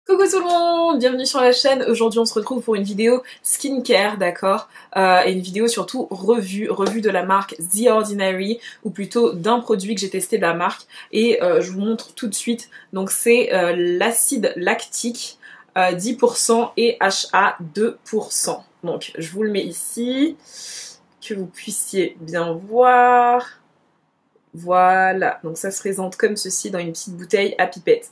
Coucou tout le monde, bienvenue sur la chaîne. Aujourd'hui on se retrouve pour une vidéo skincare, d'accord, et une vidéo surtout revue de la marque The Ordinary, ou plutôt d'un produit que j'ai testé de la marque, et je vous montre tout de suite. Donc c'est l'acide lactique 10% et HA 2%. Donc je vous le mets ici, que vous puissiez bien voir. Voilà, donc ça se présente comme ceci dans une petite bouteille à pipette.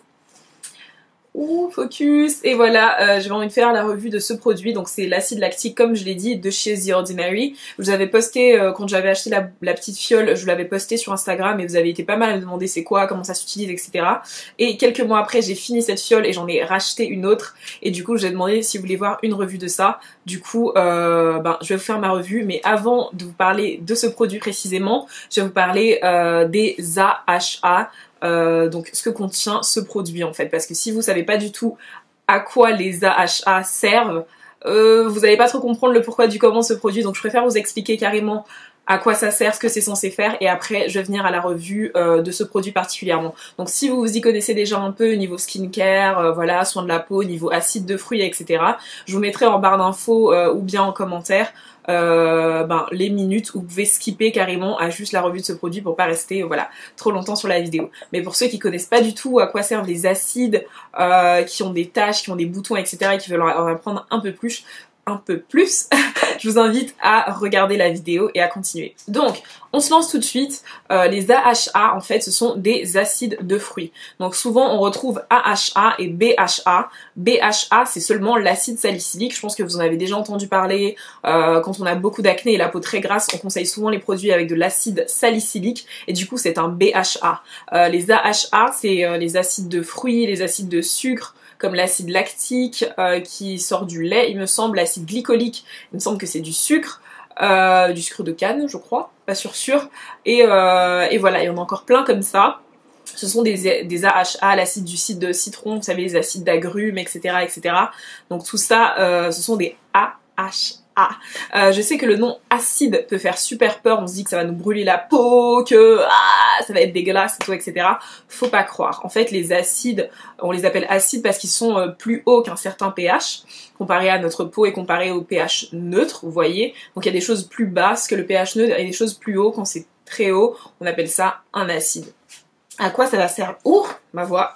Ouh, focus. Et voilà, j'avais envie de faire la revue de ce produit. Donc c'est l'acide lactique, comme je l'ai dit, de chez The Ordinary. Je vous avais posté, quand j'avais acheté la petite fiole, je vous l'avais posté sur Instagram et vous avez été pas mal à me demander c'est quoi, comment ça s'utilise, etc. Et quelques mois après, j'ai fini cette fiole et j'en ai racheté une autre. Et du coup, j'ai demandé si vous voulez voir une revue de ça. Du coup, je vais vous faire ma revue. Mais avant de vous parler de ce produit précisément, je vais vous parler des AHA. Donc ce que contient ce produit en fait, parce que si vous savez pas du tout à quoi les AHA servent, vous n'allez pas trop comprendre le pourquoi du comment ce produit, donc je préfère vous expliquer carrément à quoi ça sert, ce que c'est censé faire, et après je vais venir à la revue de ce produit particulièrement. Donc si vous y connaissez déjà un peu niveau skincare, voilà, soin de la peau, niveau acide de fruits, etc., je vous mettrai en barre d'infos ou bien en commentaire les minutes où vous pouvez skipper carrément à juste la revue de ce produit pour pas rester voilà trop longtemps sur la vidéo. Mais pour ceux qui connaissent pas du tout à quoi servent les acides, qui ont des taches, qui ont des boutons, etc., et qui veulent en apprendre un peu plus, je vous invite à regarder la vidéo et à continuer. Donc, on se lance tout de suite. Les AHA, en fait, ce sont des acides de fruits. Donc souvent, on retrouve AHA et BHA. BHA, c'est seulement l'acide salicylique. Je pense que vous en avez déjà entendu parler. Quand on a beaucoup d'acné et la peau très grasse, on conseille souvent les produits avec de l'acide salicylique. Et du coup, c'est un BHA. Les AHA, c'est les acides de fruits, les acides de sucre, comme l'acide lactique qui sort du lait, il me semble, l'acide glycolique, il me semble que c'est du sucre de canne, je crois, pas sûr. Et voilà, il y en a encore plein comme ça. Ce sont des AHA, l'acide du de citron, vous savez, les acides d'agrumes, etc., etc. Donc tout ça, ce sont des AHA. Je sais que le nom acide peut faire super peur, on se dit que ça va nous brûler la peau, que ça va être dégueulasse et tout, etc. Faut pas croire. En fait, les acides, on les appelle acides parce qu'ils sont plus hauts qu'un certain pH, comparé à notre peau et comparé au pH neutre, vous voyez. Donc il y a des choses plus basses que le pH neutre et des choses plus hauts. Quand c'est très haut, on appelle ça un acide. À quoi ça va servir? Ouh, ma voix.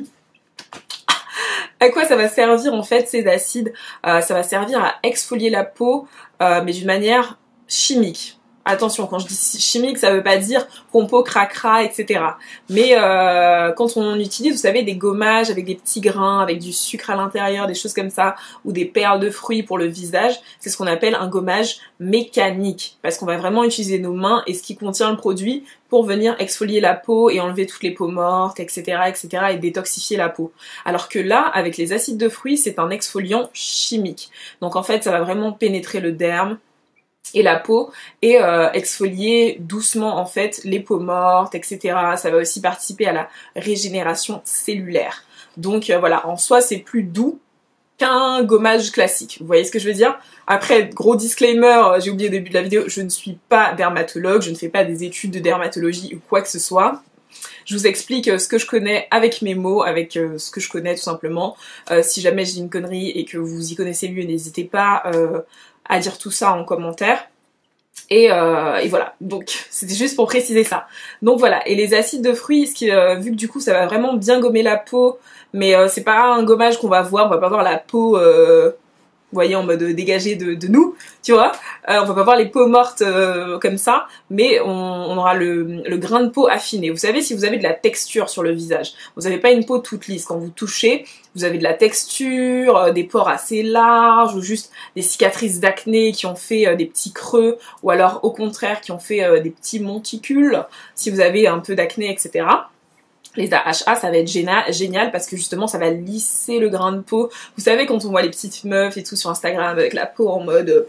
À quoi ça va servir en fait ces acides? Ça va servir à exfolier la peau, mais d'une manière chimique. Attention, quand je dis chimique, ça veut pas dire qu'on peau cracra, etc. Mais quand on utilise, vous savez, des gommages avec des petits grains, avec du sucre à l'intérieur, des choses comme ça, ou des perles de fruits pour le visage, c'est ce qu'on appelle un gommage mécanique, parce qu'on va vraiment utiliser nos mains et ce qui contient le produit pour venir exfolier la peau et enlever toutes les peaux mortes, etc., etc., et détoxifier la peau. Alors que là, avec les acides de fruits, c'est un exfoliant chimique. Donc en fait, ça va vraiment pénétrer le derme et la peau et exfolier doucement en fait les peaux mortes, etc. Ça va aussi participer à la régénération cellulaire. Donc voilà, en soi c'est plus doux qu'un gommage classique. Vous voyez ce que je veux dire? Après, gros disclaimer, j'ai oublié au début de la vidéo, je ne suis pas dermatologue, je ne fais pas des études de dermatologie ou quoi que ce soit. Je vous explique ce que je connais avec mes mots, avec ce que je connais tout simplement. Si jamais j'ai une connerie et que vous y connaissez mieux, n'hésitez pas à dire tout ça en commentaire. Et voilà, donc c'était juste pour préciser ça. Donc voilà, et les acides de fruits, vu que du coup ça va vraiment bien gommer la peau, mais c'est pas un gommage qu'on va voir, on va pas voir la peau vous voyez, en mode dégagé de nous, tu vois. On va pas voir les peaux mortes comme ça, mais on aura le grain de peau affiné. Vous savez, si vous avez de la texture sur le visage, vous n'avez pas une peau toute lisse. Quand vous touchez, vous avez de la texture, des pores assez larges, ou juste des cicatrices d'acné qui ont fait des petits creux, ou alors au contraire qui ont fait des petits monticules, si vous avez un peu d'acné, etc. Les AHA, ça va être génial parce que justement ça va lisser le grain de peau. Vous savez quand on voit les petites meufs et tout sur Instagram avec la peau en mode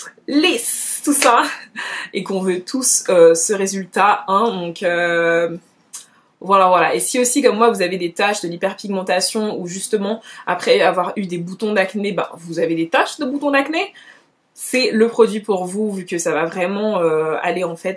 lisse, tout ça, et qu'on veut tous ce résultat, hein, donc voilà. Et si aussi comme moi vous avez des taches de l'hyperpigmentation ou justement après avoir eu des boutons d'acné, vous avez des taches de boutons d'acné, c'est le produit pour vous vu que ça va vraiment aller en fait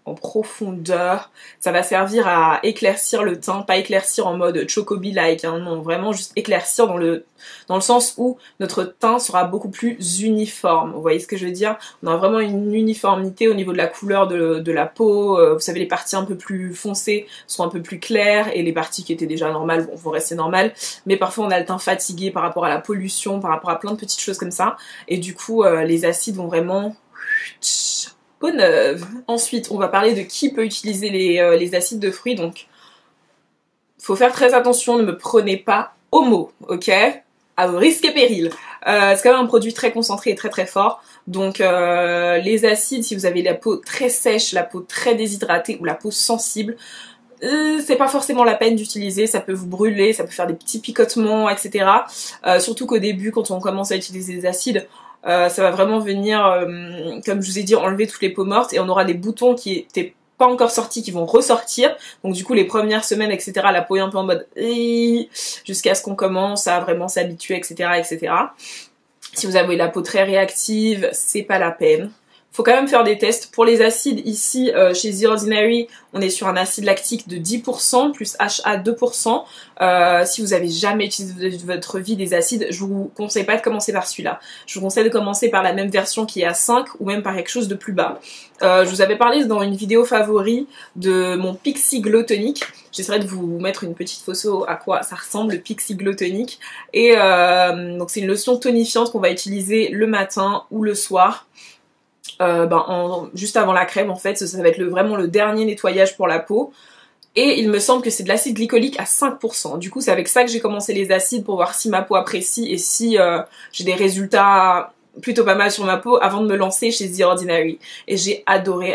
en profondeur. Ça va servir à éclaircir le teint, pas éclaircir en mode chocobi-like, hein, non, vraiment juste éclaircir dans le sens où notre teint sera beaucoup plus uniforme. Vous voyez ce que je veux dire? On a vraiment une uniformité au niveau de la couleur de la peau. Vous savez, les parties un peu plus foncées sont un peu plus claires et les parties qui étaient déjà normales vont rester normales. Mais parfois on a le teint fatigué par rapport à la pollution, par rapport à plein de petites choses comme ça. Et du coup, les acides vont vraiment... peau neuve. Ensuite, on va parler de qui peut utiliser les acides de fruits. Donc, faut faire très attention, ne me prenez pas au mot, ok? À vos risques et périls. C'est quand même un produit très concentré et très très fort. Donc les acides, si vous avez la peau très sèche, la peau très déshydratée ou la peau sensible, c'est pas forcément la peine d'utiliser, ça peut vous brûler, ça peut faire des petits picotements, etc. Surtout qu'au début, quand on commence à utiliser des acides, ça va vraiment venir, comme je vous ai dit, enlever toutes les peaux mortes et on aura des boutons qui étaient pas encore sortis qui vont ressortir. Donc du coup les premières semaines, etc., la peau est un peu en mode jusqu'à ce qu'on commence à vraiment s'habituer, etc., etc. Si vous avez la peau très réactive, c'est pas la peine. Faut quand même faire des tests. Pour les acides, ici, chez The Ordinary, on est sur un acide lactique de 10%, plus HA 2%. Si vous avez jamais utilisé de votre vie des acides, je vous conseille pas de commencer par celui-là. Je vous conseille de commencer par la même version qui est à 5 ou même par quelque chose de plus bas. Je vous avais parlé dans une vidéo favori de mon Pixi Glow Tonic. J'essaierai de vous mettre une petite photo à quoi ça ressemble, le Pixi Glow Tonic. Et donc c'est une lotion tonifiante qu'on va utiliser le matin ou le soir. Juste avant la crème en fait, ça va être vraiment le dernier nettoyage pour la peau. Et il me semble que c'est de l'acide glycolique à 5%. Du coup c'est avec ça que j'ai commencé les acides pour voir si ma peau apprécie et si j'ai des résultats plutôt pas mal sur ma peau avant de me lancer chez The Ordinary. Et j'ai adoré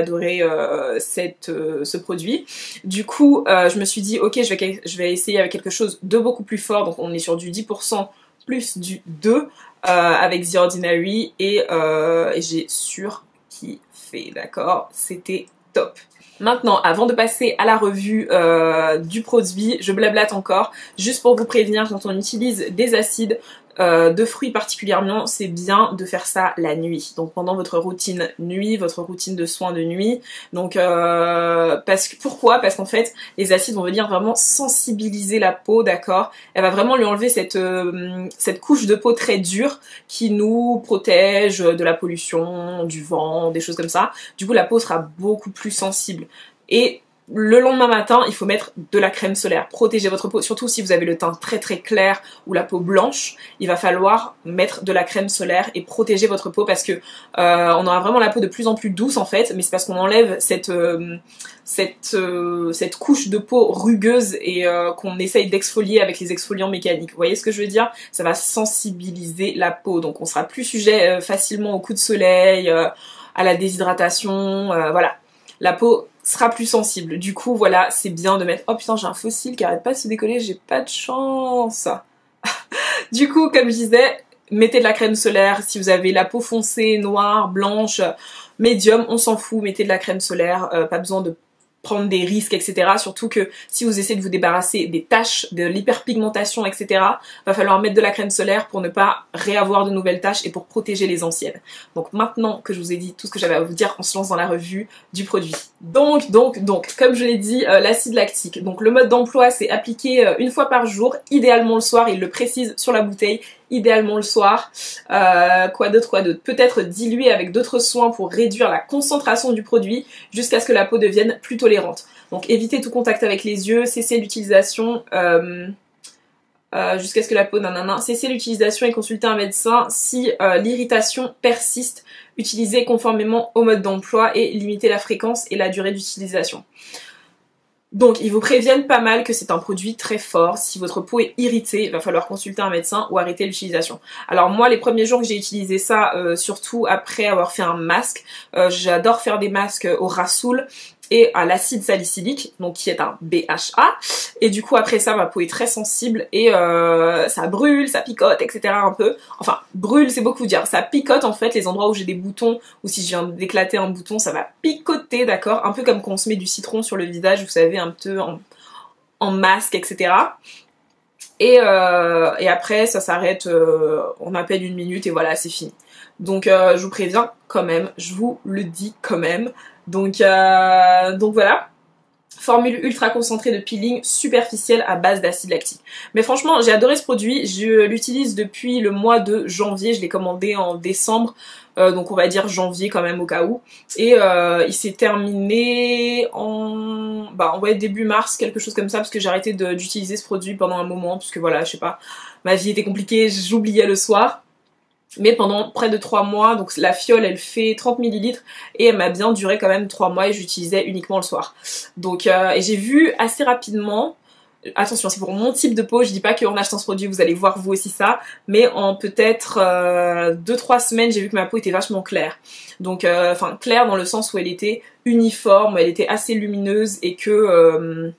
ce produit. Du coup je me suis dit ok je vais essayer avec quelque chose de beaucoup plus fort. Donc on est sur du 10% plus du 2%. Avec The Ordinary et j'ai surkiffé, d'accord? C'était top. Maintenant, avant de passer à la revue du produit, je blablate encore, juste pour vous prévenir, quand on utilise des acides, de fruits particulièrement, c'est bien de faire ça la nuit. Donc pendant votre routine nuit, votre routine de soins de nuit. Donc pourquoi? Parce qu'en fait, les acides vont venir vraiment sensibiliser la peau, d'accord? Elle va vraiment lui enlever cette couche de peau très dure qui nous protège de la pollution, du vent, des choses comme ça. Du coup, la peau sera beaucoup plus sensible. Et le lendemain matin, il faut mettre de la crème solaire. Protégez votre peau, surtout si vous avez le teint très très clair ou la peau blanche. Il va falloir mettre de la crème solaire et protéger votre peau parce que on aura vraiment la peau de plus en plus douce en fait, mais c'est parce qu'on enlève cette couche de peau rugueuse et qu'on essaye d'exfolier avec les exfoliants mécaniques. Vous voyez ce que je veux dire? Ça va sensibiliser la peau, donc on sera plus sujet facilement aux coups de soleil, à la déshydratation, voilà. La peau sera plus sensible. Du coup, voilà, c'est bien de mettre... Oh putain, j'ai un fossile qui arrête pas de se décoller, j'ai pas de chance. Du coup, comme je disais, mettez de la crème solaire. Si vous avez la peau foncée, noire, blanche, médium, on s'en fout, mettez de la crème solaire. Pas besoin de prendre des risques, etc. Surtout que si vous essayez de vous débarrasser des taches, de l'hyperpigmentation, etc., va falloir mettre de la crème solaire pour ne pas réavoir de nouvelles taches et pour protéger les anciennes. Donc maintenant que je vous ai dit tout ce que j'avais à vous dire, on se lance dans la revue du produit. Donc, comme je l'ai dit, l'acide lactique. Donc le mode d'emploi, c'est appliqué une fois par jour, idéalement le soir, il le précise sur la bouteille, idéalement le soir. Quoi d'autre? Peut-être dilué avec d'autres soins pour réduire la concentration du produit jusqu'à ce que la peau devienne plus tolérante. Donc évitez tout contact avec les yeux, cessez l'utilisation jusqu'à ce que la peau... Cessez l'utilisation et consultez un médecin si l'irritation persiste. Utilisez conformément au mode d'emploi et limitez la fréquence et la durée d'utilisation. Donc ils vous préviennent pas mal que c'est un produit très fort. Si votre peau est irritée, il va falloir consulter un médecin ou arrêter l'utilisation. Alors moi les premiers jours que j'ai utilisé ça, surtout après avoir fait un masque, j'adore faire des masques au Rasoul et à l'acide salicylique, donc qui est un BHA, et du coup après ça ma peau est très sensible et ça brûle, ça picote, etc. un peu, enfin brûle c'est beaucoup dire, ça picote en fait les endroits où j'ai des boutons, ou si je viens d'éclater un bouton ça va picoter, d'accord, un peu comme quand on se met du citron sur le visage, vous savez, un peu en masque, etc. Et après ça s'arrête en à peine 1 minute et voilà c'est fini. Donc je vous préviens quand même, je vous le dis quand même, Donc voilà. Formule ultra concentrée de peeling superficielle à base d'acide lactique. Mais franchement, j'ai adoré ce produit. Je l'utilise depuis le mois de janvier. Je l'ai commandé en décembre. Donc on va dire janvier quand même au cas où. Et il s'est terminé en ouais, début mars, quelque chose comme ça, parce que j'ai arrêté d'utiliser ce produit pendant un moment, parce que voilà, je sais pas, ma vie était compliquée, j'oubliais le soir. Mais pendant près de 3 mois, donc la fiole elle fait 30 millilitres et elle m'a bien duré quand même 3 mois et j'utilisais uniquement le soir. Donc et j'ai vu assez rapidement, attention c'est pour mon type de peau, je dis pas qu'en achetant ce produit vous allez voir vous aussi ça, mais en peut-être 2-3 semaines j'ai vu que ma peau était vachement claire. Donc enfin claire dans le sens où elle était uniforme, elle était assez lumineuse et que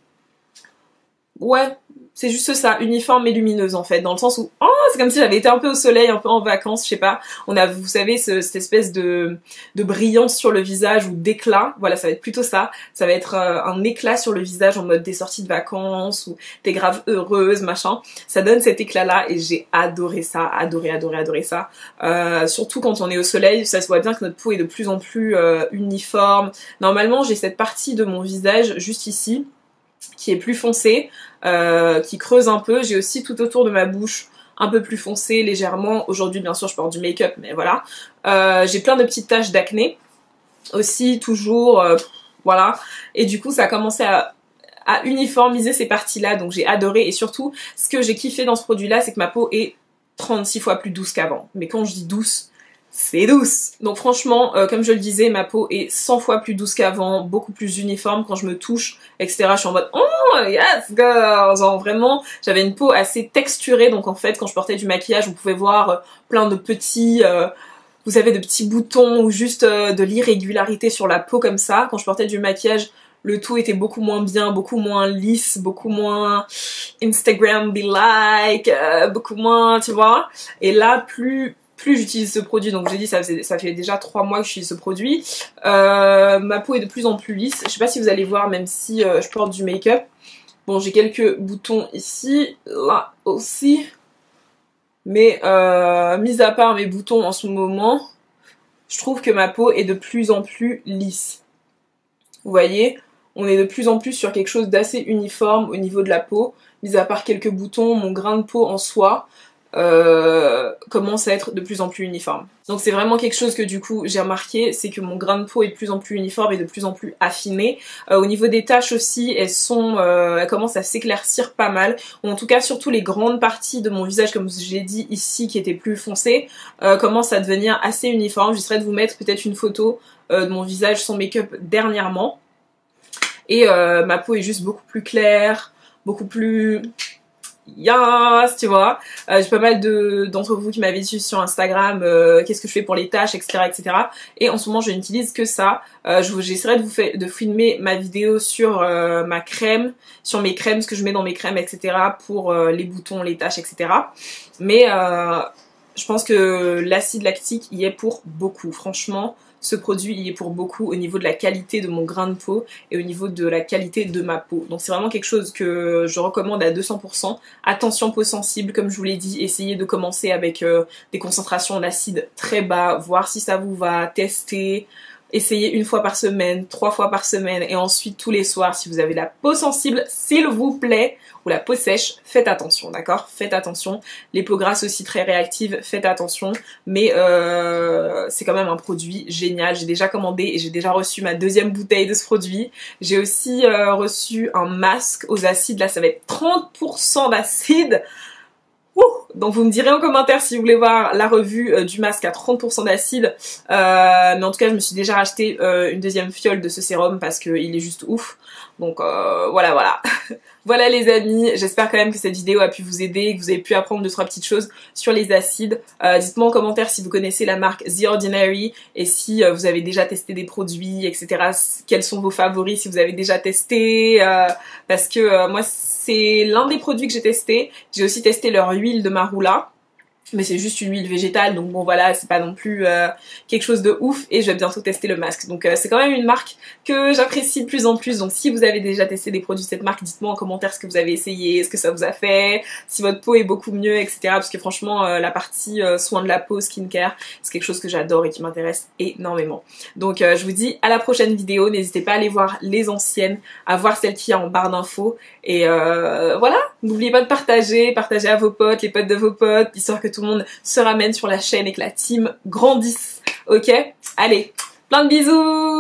ouais, c'est juste ça, uniforme et lumineuse en fait, dans le sens où oh, c'est comme si j'avais été un peu au soleil, un peu en vacances, je sais pas. On a, vous savez, cette espèce de brillance sur le visage ou d'éclat. Voilà, ça va être plutôt ça. Ça va être un éclat sur le visage en mode des sorties de vacances ou t'es grave heureuse, machin. Ça donne cet éclat-là et j'ai adoré ça, adoré ça. Surtout quand on est au soleil, ça se voit bien que notre peau est de plus en plus uniforme. Normalement, j'ai cette partie de mon visage juste ici qui est plus foncée, qui creuse un peu. J'ai aussi tout autour de ma bouche un peu plus foncé légèrement. Aujourd'hui bien sûr je porte du make-up mais voilà. J'ai plein de petites taches d'acné aussi toujours, voilà. Et du coup ça a commencé à uniformiser ces parties là, donc j'ai adoré. Et surtout ce que j'ai kiffé dans ce produit là c'est que ma peau est 36 fois plus douce qu'avant. Mais quand je dis douce, c'est douce. Donc franchement, comme je le disais, ma peau est 100 fois plus douce qu'avant, beaucoup plus uniforme quand je me touche, etc. Je suis en mode oh yes girl, genre vraiment, j'avais une peau assez texturée, donc en fait quand je portais du maquillage, vous pouvez voir plein de petits, vous savez, de petits boutons ou juste de l'irrégularité sur la peau comme ça. Quand je portais du maquillage, le tout était beaucoup moins bien, beaucoup moins lisse, beaucoup moins Instagram be like, beaucoup moins, tu vois. Et là, plus j'utilise ce produit, donc j'ai dit ça fait déjà 3 mois que j'utilise ce produit, ma peau est de plus en plus lisse. Je sais pas si vous allez voir même si je porte du make-up. Bon, j'ai quelques boutons ici, là aussi, mais mis à part mes boutons en ce moment, je trouve que ma peau est de plus en plus lisse. Vous voyez, on est de plus en plus sur quelque chose d'assez uniforme au niveau de la peau, mis à part quelques boutons, mon grain de peau en soi commence à être de plus en plus uniforme. Donc c'est vraiment quelque chose que du coup j'ai remarqué, c'est que mon grain de peau est de plus en plus uniforme et de plus en plus affiné. Au niveau des taches aussi, elles commencent à s'éclaircir pas mal, ou en tout cas surtout les grandes parties de mon visage, comme j'ai dit ici, qui étaient plus foncées, commencent à devenir assez uniformes. J'essaierai de vous mettre peut-être une photo de mon visage sans make-up dernièrement. Et ma peau est juste beaucoup plus claire, beaucoup plus yes, tu vois. J'ai pas mal d'entre vous qui m'avaient dit sur Instagram qu'est-ce que je fais pour les tâches, etc., etc. Et en ce moment je n'utilise que ça. J'essaierai de filmer ma vidéo sur ma crème, sur mes crèmes, ce que je mets dans mes crèmes, etc. pour les boutons, les taches, etc. Mais je pense que l'acide lactique y est pour beaucoup. Franchement, ce produit y est pour beaucoup au niveau de la qualité de mon grain de peau et au niveau de la qualité de ma peau. Donc c'est vraiment quelque chose que je recommande à 200%. Attention peau sensible, comme je vous l'ai dit, essayez de commencer avec des concentrations d'acide très bas, voir si ça vous va, tester. Essayez 1 fois par semaine, 3 fois par semaine et ensuite tous les soirs. Si vous avez la peau sensible, s'il vous plaît, ou la peau sèche, faites attention, d'accord? Faites attention. Les peaux grasses aussi très réactives, faites attention. Mais c'est quand même un produit génial. J'ai déjà commandé et j'ai déjà reçu ma 2e bouteille de ce produit. J'ai aussi reçu un masque aux acides. Là, ça va être 30% d'acide. Donc vous me direz en commentaire si vous voulez voir la revue du masque à 30% d'acide, mais en tout cas je me suis déjà racheté une 2e fiole de ce sérum parce qu'il est juste ouf. Donc voilà. Voilà les amis, j'espère quand même que cette vidéo a pu vous aider, que vous avez pu apprendre 2-3 petites choses sur les acides. Dites-moi en commentaire si vous connaissez la marque The Ordinary et si vous avez déjà testé des produits, etc. Quels sont vos favoris si vous avez déjà testé, parce que moi c'est l'un des produits que j'ai testé. J'ai aussi testé leur huile de marula. mais c'est juste une huile végétale, donc bon voilà, c'est pas non plus quelque chose de ouf, et je vais bientôt tester le masque. Donc c'est quand même une marque que j'apprécie de plus en plus, donc si vous avez déjà testé des produits de cette marque, dites-moi en commentaire ce que vous avez essayé, ce que ça vous a fait, si votre peau est beaucoup mieux, etc. Parce que franchement, la partie soin de la peau, skincare, c'est quelque chose que j'adore et qui m'intéresse énormément. Donc je vous dis à la prochaine vidéo, n'hésitez pas à aller voir les anciennes, à voir celle qu'il y a en barre d'infos, et voilà, n'oubliez pas de partager à vos potes, les potes de vos potes, histoire que tout le monde se ramène sur la chaîne et que la team grandisse, ok? Allez, plein de bisous!